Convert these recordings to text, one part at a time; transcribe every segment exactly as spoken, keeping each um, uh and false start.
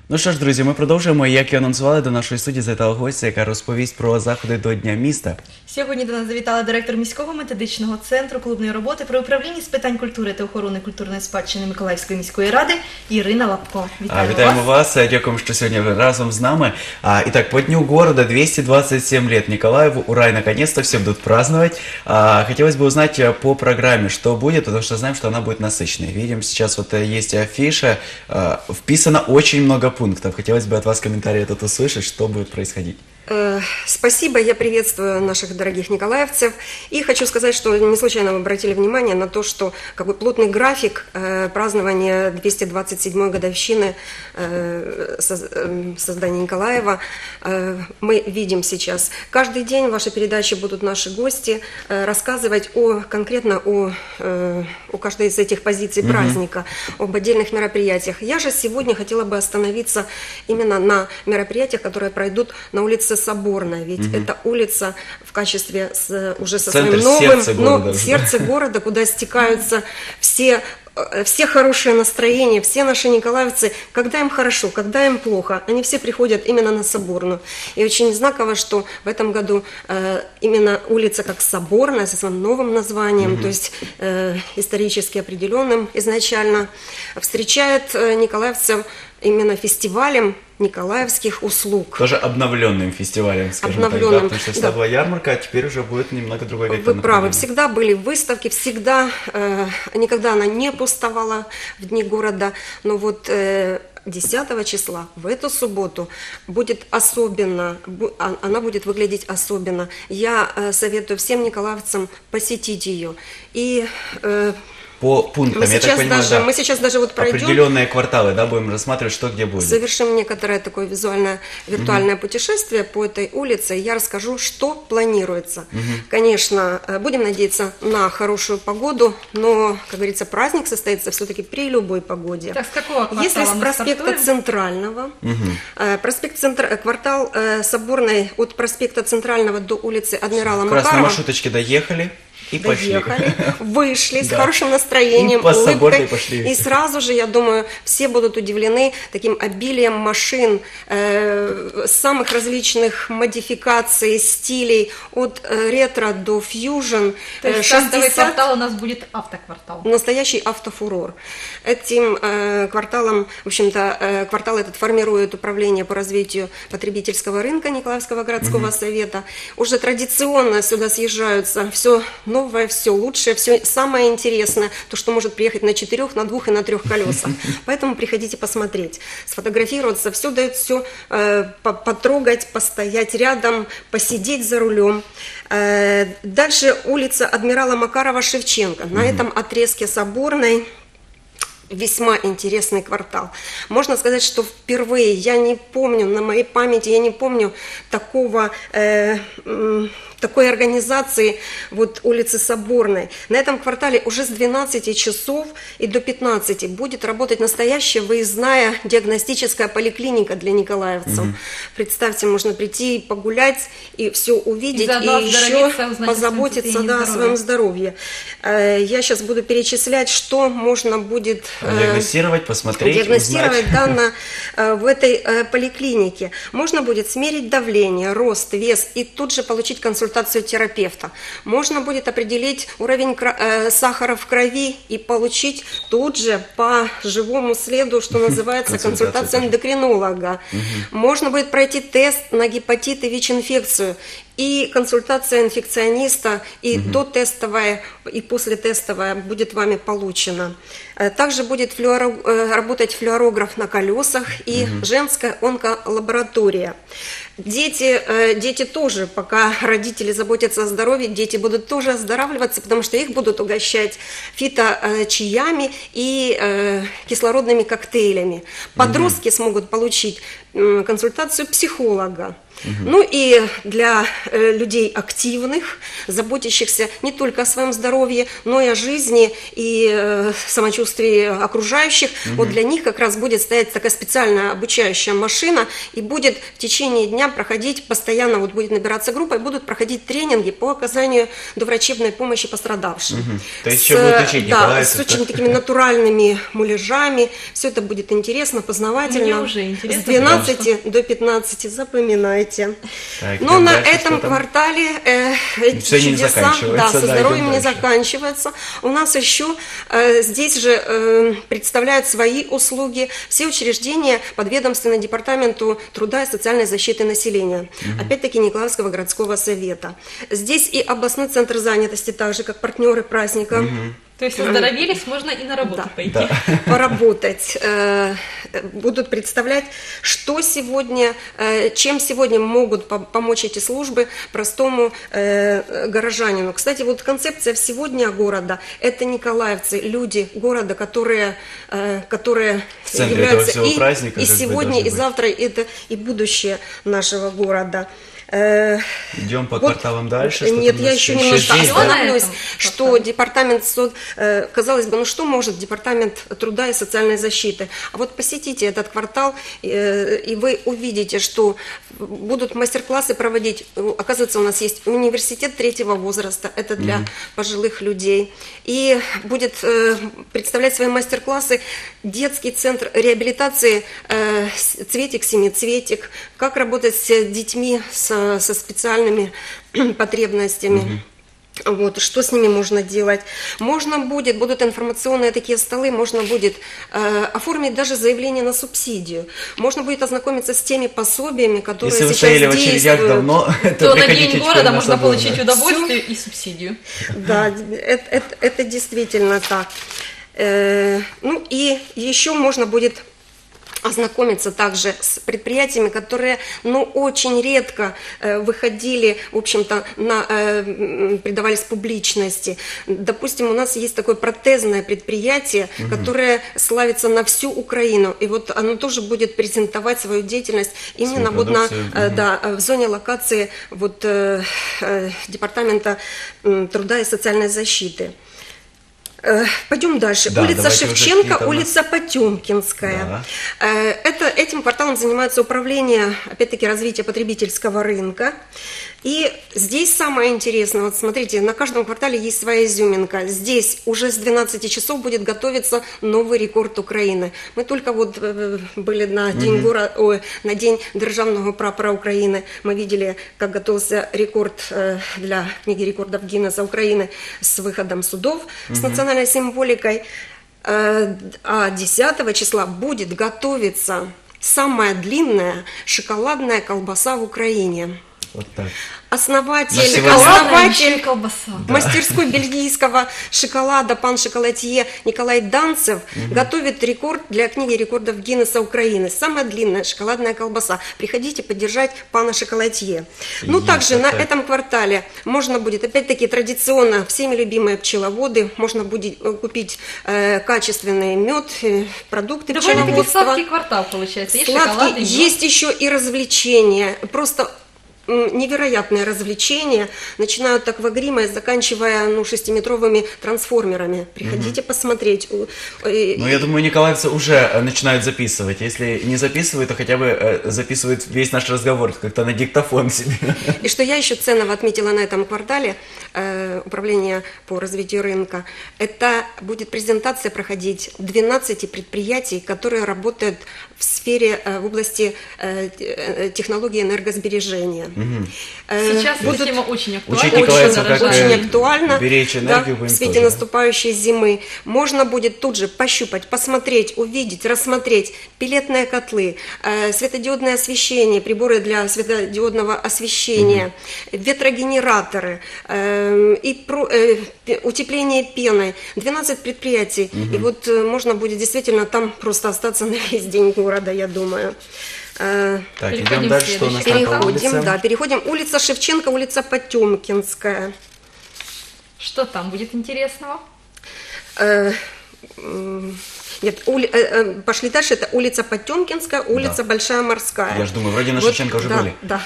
Ну що ж, друзі, ми продовжуємо. Як і анонсували, до нашої студії завітала гостя, яка розповість про заходи до Дня міста. Сьогодні до нас завітала директор міського методичного центру клубної роботи при управлінні з питань культури та охорони культурної спадщини Миколаївської міської ради Ірина Лапко. Вітаємо, Вітаємо вас. вас. Дякуємо, що сьогодні ви разом з нами. А, итак, по Дню города двести двадцать семь лет Николаеву. Ура, и наконец-то все будут праздновать. А, хотелось бы узнать по программе, что будет, потому что знаем, что она будет насыщенной. Видим, сейчас вот есть афиша, а, вписано очень много пунктов. Хотелось бы от вас комментарий этот услышать, что будет происходить. Спасибо, я приветствую наших дорогих николаевцев. И хочу сказать, что не случайно вы обратили внимание на то, что как бы плотный график э, празднования двухсот двадцать седьмой годовщины э, создания Николаева э, мы видим сейчас. Каждый день в вашей передаче будут наши гости э, рассказывать о, конкретно о, э, о каждой из этих позиций mm-hmm. праздника, об отдельных мероприятиях. Я же сегодня хотела бы остановиться именно на мероприятиях, которые пройдут на улице Соборная, ведь угу. это улица в качестве с, уже со Центр, своим новым, сердце города, но, сердце города, куда стекаются все, все хорошие настроения, все наши николаевцы, когда им хорошо, когда им плохо, они все приходят именно на Соборную. И очень знаково, что в этом году э, именно улица как Соборная, со своим новым названием, угу. то есть э, исторически определенным изначально, встречает э, николаевцев именно фестивалем николаевских услуг. Тоже обновленным фестивалем, скажем обновленным, так, да? Потому что всегда да. была ярмарка, а теперь уже будет немного другой век. Вы правы, всегда были выставки, всегда, э, никогда она не пустовала в дни города, но вот э, десятого числа, в эту субботу, будет особенно, она будет выглядеть особенно. Я э, советую всем николаевцам посетить ее. И э, по пунктам, мы я сейчас, так понимаю, даже, да, мы сейчас даже вот пройдем. Определенные кварталы, да, будем рассматривать, что где будет. Совершим некоторое такое визуальное, виртуальное угу. путешествие по этой улице. Я расскажу, что планируется. Угу. Конечно, будем надеяться на хорошую погоду, но, как говорится, праздник состоится все-таки при любой погоде. Так, с какого квартала? Если с проспекта стартуем? Центрального, угу. проспект Центр, квартал Соборной от проспекта Центрального до улицы Адмирала как Макарова. Как раз на маршруточке доехали. И доехали, пошли. вышли с да. хорошим настроением, и по улыбкой. Пошли. И сразу же, я думаю, все будут удивлены таким обилием машин, э, самых различных модификаций, стилей, от э, ретро до фьюжн. То есть шестьдесят... квартал у нас будет автоквартал. Настоящий автофурор. Этим э, кварталом, в общем-то, э, квартал этот формирует управление по развитию потребительского рынка Николаевского городского угу. совета. Уже традиционно сюда съезжаются все новое, все лучшее, все самое интересное, то, что может приехать на четырех, на двух и на трех колесах. Поэтому приходите посмотреть, сфотографироваться, все дает все э, потрогать, постоять рядом, посидеть за рулем. Э, дальше улица Адмирала Макарова-Шевченко. На mm-hmm. этом отрезке Соборной весьма интересный квартал. Можно сказать, что впервые, я не помню, на моей памяти, я не помню такого... Э, э, такой организации вот улицы Соборной. На этом квартале уже с двенадцати часов и до пятнадцати будет работать настоящая выездная диагностическая поликлиника для николаевцев. Угу. Представьте, можно прийти и погулять, и все увидеть, и, и еще позаботиться да, о своем здоровье. Я сейчас буду перечислять, что можно будет диагностировать, посмотреть, диагностировать да, на, в этой поликлинике. Можно будет смерить давление, рост, вес и тут же получить консультацию терапевта. Можно будет определить уровень э, сахара в крови и получить тут же по живому следу, что называется, консультацию эндокринолога. Угу. Можно будет пройти тест на гепатит и ВИЧ-инфекцию. И консультация инфекциониста, и угу. дотестовая, и послетестовая будет вами получена. Также будет флюоро... работать флюорограф на колесах и угу. женская онколаборатория. Дети, дети тоже, пока родители заботятся о здоровье, дети будут тоже оздоравливаться, потому что их будут угощать фиточаями и кислородными коктейлями. Подростки угу. смогут получить консультацию психолога. Ну и для э, людей активных, заботящихся не только о своем здоровье, но и о жизни и э, самочувствии окружающих, угу. вот для них как раз будет стоять такая специальная обучающая машина, и будет в течение дня проходить, постоянно вот будет набираться группа, и будут проходить тренинги по оказанию доврачебной помощи пострадавшим. Угу. То есть с, еще будут учить да, с очень такими натуральными муляжами, все это будет интересно, познавательно. Мне уже интересно. С двенадцати до пятнадцати, запоминайте. Так, Но на дальше, этом квартале э, эти Все не чудеса заканчивается, да, со да, здоровьем идем не дальше. заканчиваются. У нас еще э, здесь же э, представляют свои услуги все учреждения подведомственные Департаменту труда и социальной защиты населения. Угу. Опять-таки Николаевского городского совета. Здесь и областной центр занятости, так же как партнеры праздника. Угу. То есть оздоровились, можно и на работу да, пойти. Да. Поработать. Будут представлять, что сегодня, чем сегодня могут помочь эти службы простому горожанину. Кстати, вот концепция «Сегодня города» – это николаевцы, люди города, которые, которые являются и, и сегодня, и завтра, это и будущее нашего города. Идем по вот, кварталам дальше. Нет, я еще немножко здесь, остановлюсь, да? что департамент, казалось бы, ну что может департамент труда и социальной защиты? А вот посетите этот квартал, и вы увидите, что будут мастер-классы проводить. Оказывается, у нас есть университет третьего возраста, это для mm-hmm. пожилых людей. И будет представлять свои мастер-классы детский центр реабилитации «Цветик-семицветик», как работать с детьми с со специальными потребностями. Угу. Вот, что с ними можно делать? Можно будет, будут информационные такие столы, можно будет э, оформить даже заявление на субсидию. Можно будет ознакомиться с теми пособиями, которые Если сейчас вы стояли в очередях давно, то, то на День города можно собор, получить да. удовольствие и субсидию. Да, это, это, это действительно так. Э, ну и еще можно будет ознакомиться также с предприятиями, которые, ну, очень редко э, выходили, в общем-то, на, э, придавались публичности. Допустим, у нас есть такое протезное предприятие, угу. которое славится на всю Украину, и вот оно тоже будет презентовать свою деятельность именно вот на, э, угу. да, в зоне локации вот, э, э, Департамента э, труда и социальной защиты. Пойдем дальше. Да, улица Шевченко, улица Потемкинская. Да. Это, этим кварталом занимается управление, опять-таки, развития потребительского рынка. И здесь самое интересное, вот смотрите, на каждом квартале есть своя изюминка. Здесь уже с двенадцати часов будет готовиться новый рекорд Украины. Мы только вот были на день, угу. гора, ой, на день Державного прапора Украины. Мы видели, как готовился рекорд для книги рекордов Гиннесса Украины с выходом судов, угу. с национальной символикой. А десятого числа будет готовиться самая длинная шоколадная колбаса в Украине. Вот так. Основатель, основатель колбаса. мастерской бельгийского шоколада, пан Шоколатье Николай Данцев угу. готовит рекорд для книги рекордов Гиннесса Украины. Самая длинная шоколадная колбаса. Приходите поддержать пана Шоколатье. Ну, также на этом квартале можно будет, опять-таки, традиционно всеми любимые пчеловоды, можно будет купить э, качественный мед, э, продукты пчеловодства. Довольно-таки сладкий квартал получается. Есть сладкий, шоколад, и есть еще и развлечения. Просто невероятные развлечения, начинают так в Агриме, заканчивая ну, шестиметровыми трансформерами. Приходите угу. посмотреть. Ну, я думаю, николаевцы уже начинают записывать. Если не записывают, то хотя бы записывают весь наш разговор, как-то на диктофон себе. И что я еще ценного отметила на этом квартале, э, управление по развитию рынка, это будет презентация проходить двенадцати предприятий, которые работают в сфере, э, в области э, технологии энергосбережения. Угу. Сейчас будут... эта тема очень актуальна. Очень, очень, очень актуально. Беречь энергию, да, в свете тоже, наступающей да? зимы. Можно будет тут же пощупать, посмотреть, увидеть, рассмотреть пеллетные котлы, э, светодиодное освещение, приборы для светодиодного освещения, угу. ветрогенераторы, э, и про, э, утепление пеной. двенадцать предприятий. Угу. И вот э, можно будет действительно там просто остаться на весь день города, я думаю. Так, переходим идем дальше, что у нас переходим, там да, переходим. Улица Шевченко, улица Потемкинская. Что там будет интересного? Нет, ули, э, э, пошли дальше, это улица Потемкинская, улица Да. Большая Морская. Я же думаю, вроде на Вот, Шевченко уже да, были. Да.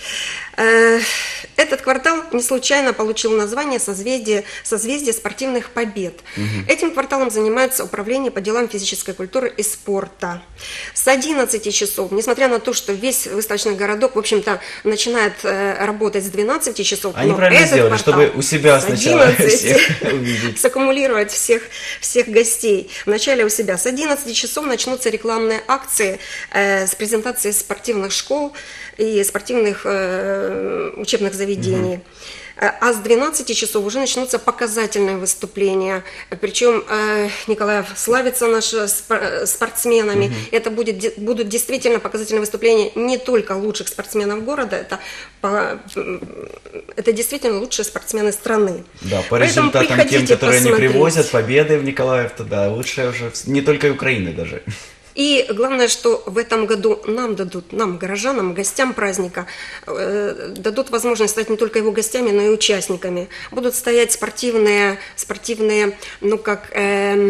Э, Этот квартал не случайно получил название «Созвездие, созвездие спортивных побед». Этим кварталом занимается Управление по делам физической культуры и спорта. С одиннадцати часов, несмотря на то, что весь выставочный городок, в общем-то, начинает э, работать с двенадцати часов, Они но правильно этот сделали, квартал чтобы у себя с сначала одиннадцати всех увидеть. саккумулировать всех, всех гостей. Вначале у себя. С одиннадцати часов начнутся рекламные акции э, с презентацией спортивных школ и спортивных э, учебных заведений. А с двенадцати часов уже начнутся показательные выступления. Причем э, Николаев славится нашими спор- спортсменами. Угу. Это будет, де- будут действительно показательные выступления не только лучших спортсменов города, это, по, это действительно лучшие спортсмены страны. Да, по Поэтому результатам тем, которые они посмотреть. привозят, победы в Николаев, то да, лучшие уже в- не только Украины даже. И главное, что в этом году нам дадут, нам, горожанам, гостям праздника, э, дадут возможность стать не только его гостями, но и участниками. Будут стоять спортивные, спортивные ну как, э,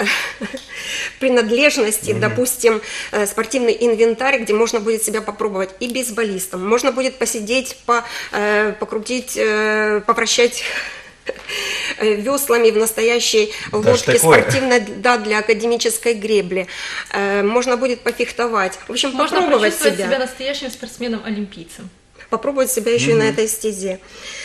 принадлежности, mm-hmm. допустим, э, спортивный инвентарь, где можно будет себя попробовать и бейсболистом. Можно будет посидеть, по, э, покрутить, э, повращать веслами в настоящей Даже лодке такое. спортивной, да, для академической гребли. Э, можно будет пофехтовать. В общем, Можно попробовать почувствовать себя. себя настоящим спортсменом-олимпийцем. Попробовать себя еще Mm-hmm. и на этой стезе.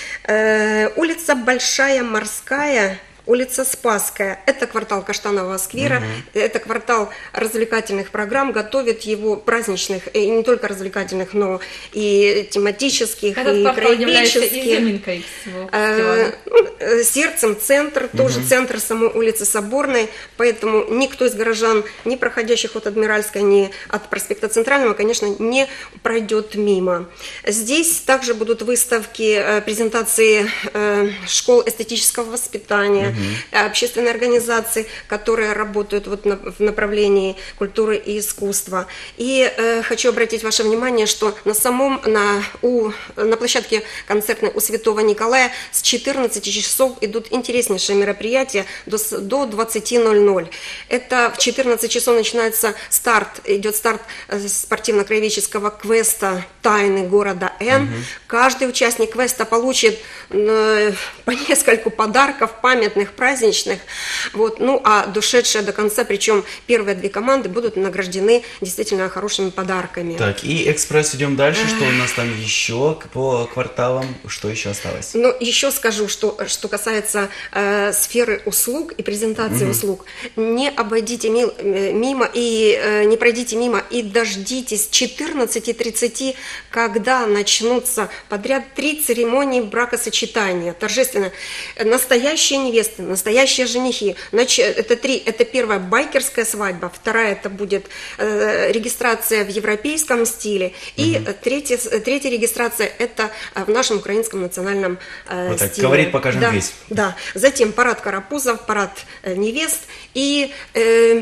Э, улица Большая Морская, улица Спасская. Это квартал Каштанового сквера, mm-hmm. это квартал развлекательных программ, готовят его праздничных, и не только развлекательных, но и тематических, Этот и квартал является краеведческих. изюминкой всего Э, фестиваля. ну, э, сердцем центр, тоже центр самой улицы Соборной, поэтому никто из горожан, ни проходящих от Адмиральской, ни от проспекта Центрального, конечно, не пройдет мимо. Здесь также будут выставки, э, презентации э, школ эстетического воспитания, э, общественные организации, которые работают вот на- в направлении культуры и искусства. И э, хочу обратить ваше внимание, что на самом, на, у, на площадке концертной у Святого Николая с четырнадцати часов идут интереснейшие мероприятия до, с- до двадцати ноль-ноль. Это в четырнадцать часов начинается старт, идет старт э, спортивно-краеведческого квеста «Тайны города Н». Каждый участник квеста получит э, по нескольку подарков памятных, праздничных. Вот. Ну, а дошедшие до конца, причем первые две команды будут награждены действительно хорошими подарками. Так, и экспресс идем дальше, что у нас там еще к- по кварталам, что еще осталось? Но еще скажу, что, что касается э, сферы услуг и презентации Мгм. услуг, не обойдите ми- э, мимо и э, не пройдите мимо и дождитесь четырнадцати тридцати, когда начнутся подряд три церемонии бракосочетания, торжественно. Настоящие невесты, настоящие женихи. Нач- Это три. Это первая байкерская свадьба, вторая это будет э, регистрация в европейском стиле, и э, третья, с- третья регистрация это э, в нашем украинском национальном э, Вот так, стиле. говорит, покажем да, весь. Да. Затем парад карапузов, парад э, невест и э,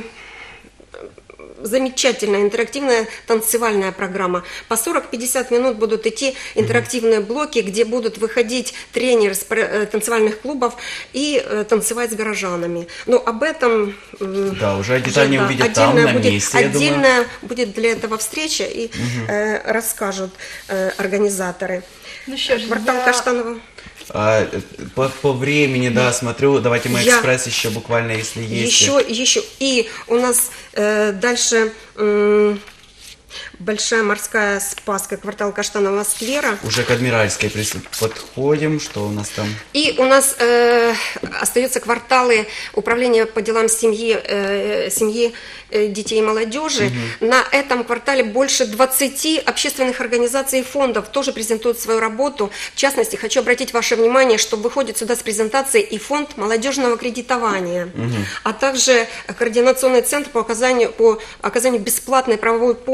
замечательная интерактивная танцевальная программа. По сорок-пятьдесят минут будут идти интерактивные блоки, где будут выходить тренеры с пр- э, танцевальных клубов и э, танцевать с горожанами. Но об этом э, Да, уже детальнее да, увидят там, отдельная на будет, месте, я думаю. отдельная будет для этого встреча и э, расскажут э, организаторы. Ну что ж, Квартал я- Каштанова. А, э, по, по времени, да, смотрю, давайте мы Я- экспресс еще буквально, если есть. Еще, еще. И у нас э, дальше м, Большая Морская Спасская, квартал Каштанового сквера. Уже к Адмиральской прис- подходим, что у нас там? И у нас э, остаются кварталы управления по делам семьи, э, семьи э, детей и молодежи. На этом квартале больше двадцати общественных организаций и фондов тоже презентуют свою работу. В частности, хочу обратить ваше внимание, что выходит сюда с презентацией и фонд молодежного кредитования, а также координационный центр по оказанию, по оказанию бесплатной правовой помощи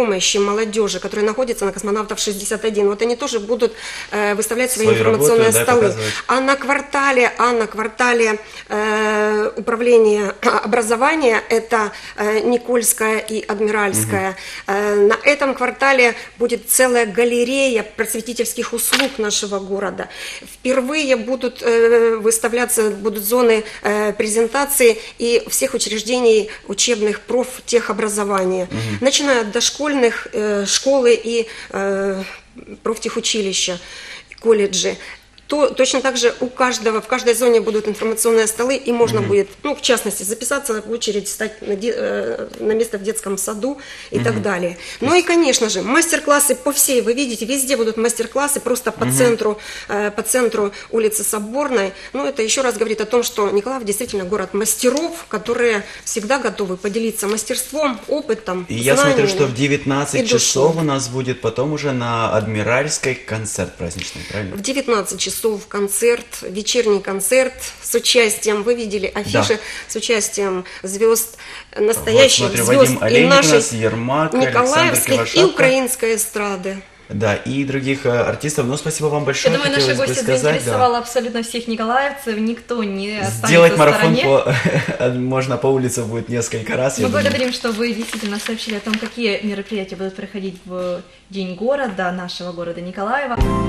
молодежи, которая находится на Космонавтов шестьдесят один. Вот они тоже будут э, выставлять свои, свои информационные работы, столы. Да, а на квартале, а на квартале э, управления образования, это э, Никольская и Адмиральская. Угу. Э, на этом квартале будет целая галерея просветительских услуг нашего города. Впервые будут э, выставляться, будут зоны э, презентации и всех учреждений учебных профтехобразования, угу. начиная от дошкольных, э, школы и э, профтехучилища, колледжи. То, точно так же у каждого, в каждой зоне будут информационные столы, и можно mm-hmm. будет, ну, в частности, записаться в очередь, стать на, де, э, на место в детском саду и mm-hmm. так далее. Ну и, конечно же, мастер-классы по всей, вы видите, везде будут мастер-классы, просто по, mm-hmm. центру, э, по центру улицы Соборной. Ну, это еще раз говорит о том, что Николаев действительно город мастеров, которые всегда готовы поделиться мастерством, опытом, и я смотрю, что в девятнадцать часов у нас будет потом уже на Адмиральской концерт праздничный, правильно? В девятнадцать часов концерт, вечерний концерт с участием, вы видели афиши, да. с участием звезд, настоящих вот, смотрю, звезд и нашей Ермак, николаевской и украинской эстрады. Да, и других э, артистов. Ну, спасибо вам большое. Я думаю, наши гости заинтересовала да. абсолютно всех николаевцев, никто не останется Сделать в марафон стороне. По, можно по улице будет несколько раз. Мы благодарим, что вы действительно сообщили о том, какие мероприятия будут проходить в День города, нашего города Николаева.